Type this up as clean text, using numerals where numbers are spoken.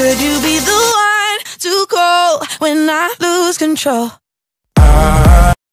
Could you be the one to call when I lose control?